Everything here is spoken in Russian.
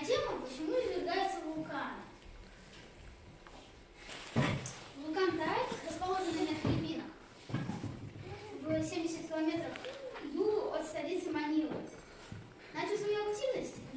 тема «Почему извергаются вулканы?». Вулкан Тайт, расположенный на Филиппинах, в 70 километрах к югу от столицы Манилы, начал свою активность